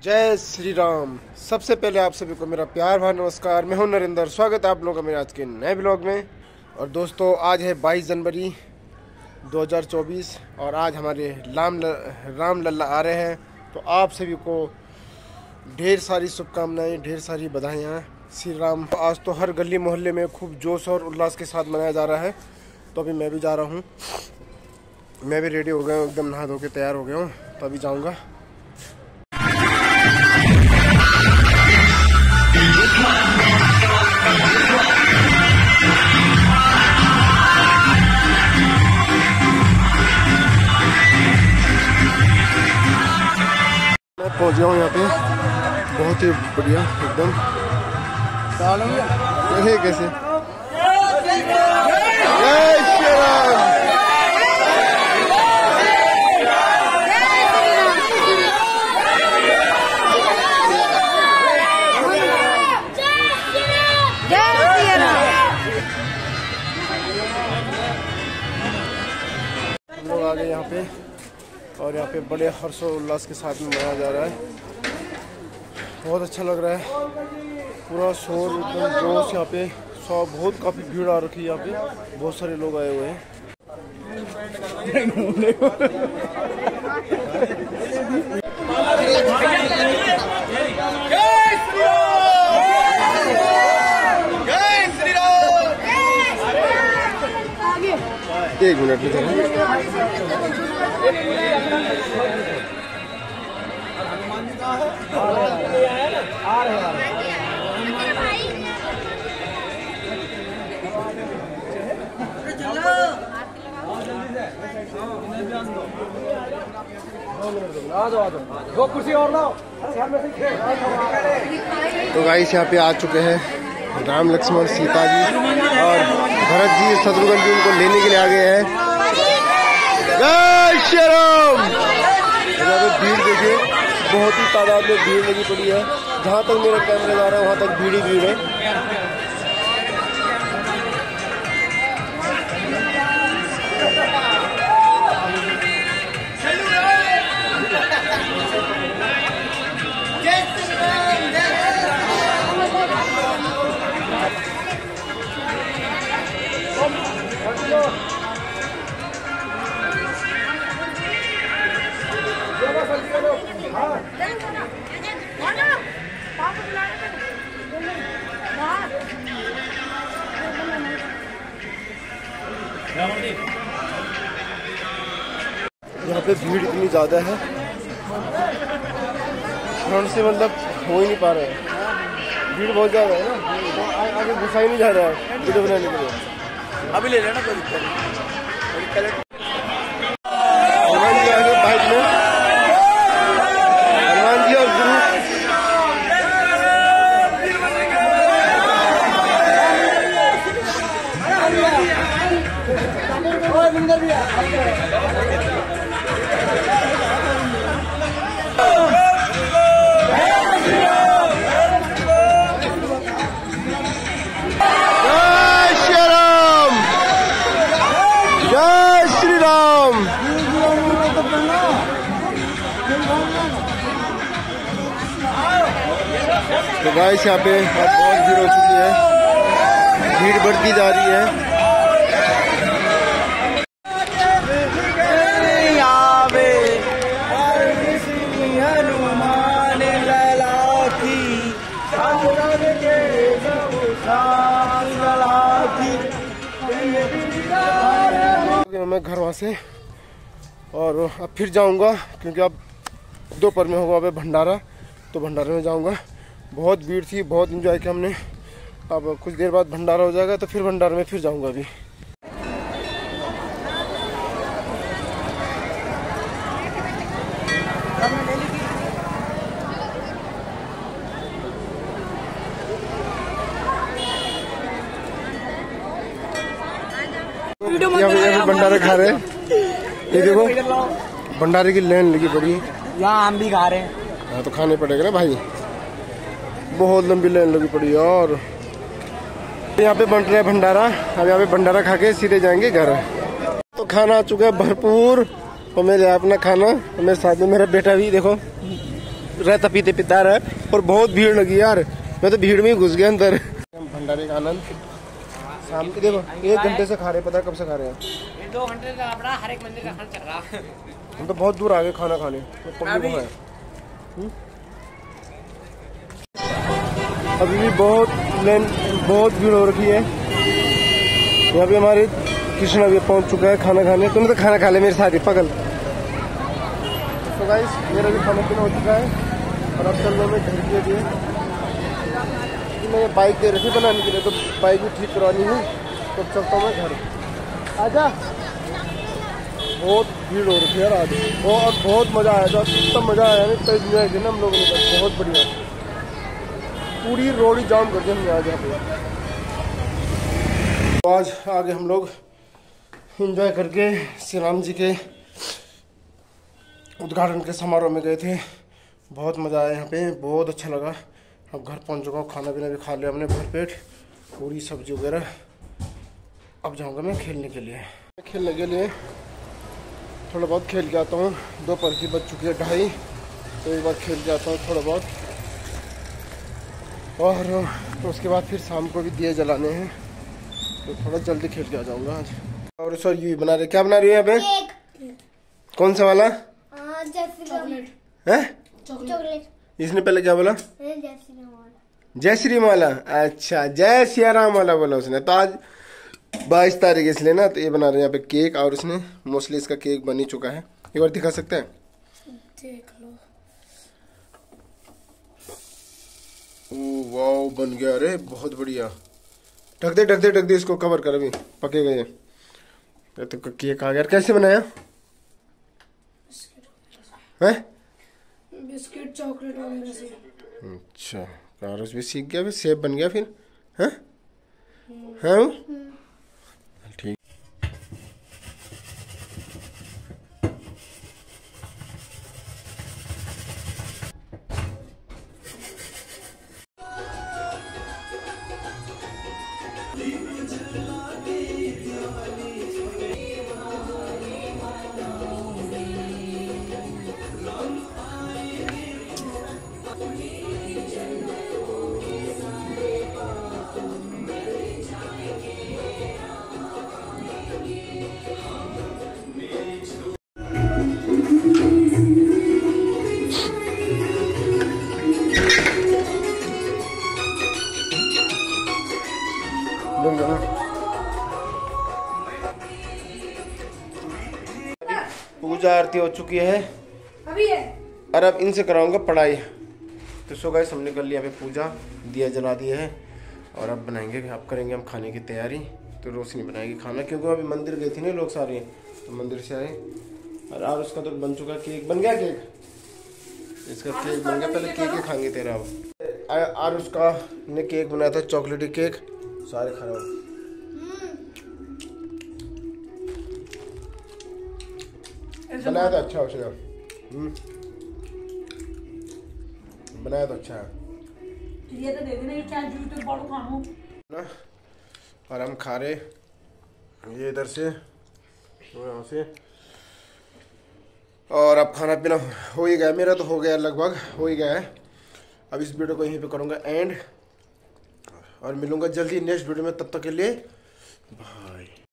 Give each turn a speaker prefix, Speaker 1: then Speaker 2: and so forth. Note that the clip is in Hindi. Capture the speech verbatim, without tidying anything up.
Speaker 1: जय श्री राम। सबसे पहले आप सभी को मेरा प्यार भरा नमस्कार। मैं हूं नरेंद्र। स्वागत है आप लोगों का मेरे आज के नए ब्लॉग में। और दोस्तों, आज है बाईस जनवरी दो हज़ार चौबीस और आज हमारे राम ल, राम लल्ला आ रहे हैं। तो आप सभी को ढेर सारी शुभकामनाएं, ढेर सारी बधाइयाँ। श्री राम। आज तो हर गली मोहल्ले में खूब जोश और उल्लास के साथ मनाया जा रहा है। तो अभी मैं भी जा रहा हूँ। मैं भी रेडी हो गया हूँ, एकदम नहा धो के तैयार हो गया हूँ। तो अभी जाऊँगा। मैं पहुँच गया हूँ यहाँ पे। बहुत ही बढ़िया एकदम। ये कैसे जय श्री राम। हम लोग आ गए यहाँ पे और यहाँ पे बड़े हर्षोल्लास के साथ में मनाया जा रहा है। बहुत अच्छा लग रहा है। पूरा शोर एकदम जोश। यहाँ पे सौ बहुत काफ़ी भीड़ आ रखी है। यहाँ पे बहुत सारे लोग आए हुए हैं। एक मिनट में चलो।
Speaker 2: दो कुर्सी और लाओ।
Speaker 1: तो गाइस यहाँ पे आ चुके हैं राम लक्ष्मण सीता जी और भरत जी शत्रुघ्न जी उनको लेने के लिए आ गए हैं। जय श्री राम। यहाँ पे भीड़ देखिए, बहुत ही तादाद में भीड़ लगी पड़ी है। जहाँ तक मेरा कैमरा जा रहा है वहाँ तक भीड़ ही भीड़ है। यहाँ पे भीड़ इतनी ज़्यादा है, फ्रंट से मतलब हो ही नहीं पा रहा है। भीड़ बहुत ज़्यादा है ना, तो आगे घुसा ही नहीं जा रहा है वीडियो बनाने के लिए।
Speaker 2: अभी ले लेना, कोई दिक्कत नहीं।
Speaker 1: हनुमान जी आगे बाइक में, हनुमान जी और गुरु। तो गाइस यहाँ पे अब बहुत भीड़ हो चुकी है, भीड़ बढ़ती जा रही है। मैं घर वहाँ से और अब फिर जाऊँगा क्योंकि अब दोपहर में होगा अब भंडारा। तो भंडारे में जाऊँगा। बहुत भीड़ थी, बहुत एंजॉय किया हमने। अब कुछ देर बाद भंडारा हो जाएगा तो फिर भंडारे में फिर जाऊँगा। अभी यहाँ भंडारा खा रहे हैं। ये देखो भंडारे की लाइन लगी पड़ी है।
Speaker 2: यहाँ हम भी खा रहे हैं।
Speaker 1: हाँ तो खाने पड़ेगा ना भाई, बहुत लंबी लाइन लगी पड़ी है। और यहाँ पे बन रहा है भंडारा। अब यहाँ पे भंडारा खा के सीधे जाएंगे घर। तो खाना आ चुका है भरपूर और मेरे अपना खाना, मेरे साथ में मेरा बेटा भी देखो रहता पीते पिता रहा और बहुत भीड़ लगी यार, मैं तो भीड़ में ही घुस गया अंदर। हम भंडारे का आनंद शाम के देखो एक घंटे से खा रहे, पता कब से खा रहे हैं,
Speaker 2: दो घंटे का अपना हर एक मंदिर का खाना चल रहा है।
Speaker 1: हम तो बहुत दूर आ गए खाना खाने, तो पब्लिक है अभी भी बहुत लेन बहुत भीड़ हो रखी है। यहाँ पे हमारे कृष्णा भी पहुँच चुका है खाना खाने। तुमने तो खाना खा लिया मेरे साथ ही पगल। तो गाइस मेरा भी खाना पीना हो चुका है और अब चल रहा मैं घर के लिए। मैंने बाइक दे रखी बनाने के लिए, तो बाइक भी ठीक करवानी है, तो चलता हूँ मैं घर। आजा, बहुत भीड़ हो रखी है यार आज, और बहुत मज़ा आया था, इतना मज़ा आया ना, तो इन्जॉय किया ना हम लोगों ने, बहुत बढ़िया। पूरी रोड ही जाम कर दिया हमने आज यहाँ पे। तो आज आगे हम लोग एंजॉय करके श्री राम जी के उद्घाटन के समारोह में गए थे, बहुत मज़ा आया यहाँ पे, बहुत अच्छा लगा। अब घर पहुँच चुका हूँ, खाना पीना भी खा लिया हमने भरपेट, पूरी सब्जी वगैरह। अब जाऊँगा मैं खेलने के लिए। खेलने के लिए थोड़ा बहुत खेल के आता हूँ, दोपहर की बज चुकी है ढाई, तो एक बार खेल के आता हूँ थोड़ा बहुत, और तो उसके बाद फिर शाम को भी दिए जलाने हैं, तो थोड़ा जल्दी खेल के आ जाऊँगा आज। और सर ये बना रहे, क्या बना रही है यहाँ पे? कौन सा वाला?
Speaker 3: चॉकलेट
Speaker 1: है?
Speaker 3: चॉकलेट।
Speaker 1: इसने पहले क्या बोला? जय श्री माला। अच्छा, जय सिया राम वाला बोला उसने। तो आज बाईस तारीख इसलिए ना, तो ये बना रहे हैं यहाँ पे केक, और उसने मोस्टली इसका केक बन ही चुका है। एक बार दिखा सकते हैं?
Speaker 3: देख लो।
Speaker 1: ओह वाह, बन गया। अरे बहुत बढ़िया। ढक दे ढक दे ढक दे इसको, कवर कर, अभी पकेगा ये। तो केक आ गया। कैसे बनाया है?
Speaker 3: बिस्किट चॉकलेट वगैरह से।
Speaker 1: अच्छा, कारस भी सीख गया, फिर सेब बन गया फिर। हैं हैं ठीक। पूजा आरती हो चुकी है
Speaker 3: अभी है,
Speaker 1: और अब इनसे कराऊंगा पढ़ाई। तो सो गाइस हमने कर लिया, पूजा दिया जला दिया है, और अब बनाएंगे, अब करेंगे हम खाने की तैयारी। तो रोशनी बनाएगी खाना, क्योंकि अभी मंदिर गए थे ना लोग सारे, तो मंदिर से आए। और आज उसका तो बन चुका, केक बन गया, केक इसका केक बन गया। पहले केक ही खाएंगे तेरा। अब और उसका ने केक बनाया था, चॉकलेटी केक, सारे खराब। बनाया तो अच्छा उसने, हम्म बनाया तो अच्छा है।
Speaker 3: ये तो दे देना, ये क्या जूते बड़ो खानो
Speaker 1: ना। और हम खा रहे ये इधर से, यहाँ से। और अब खाना पीना हो ही गया, मेरा तो हो गया, लगभग हो ही गया है। अब इस वीडियो को यहीं पे करूँगा एंड, और मिलूँगा जल्दी नेक्स्ट वीडियो में। तब तक के लिए बाय।